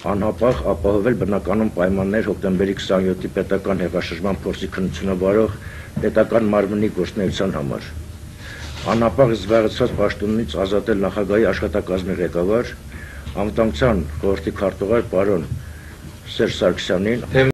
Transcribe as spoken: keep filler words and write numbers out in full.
Անհապաղ ապահովել բնականոն պայմաններ հոկտեմբերի քսաներորդ պետական հեղաշրջման փորձի քննությունը վարող պետական մարմնի գործունեության համար։ Անհապաղ զբաղեցված պաշտոնից ազատել նախագահի աշխատակազմի ղեկավար, անվտանգության խորհրդի քարտուղար պարոն Սերժ Սարգսյանին,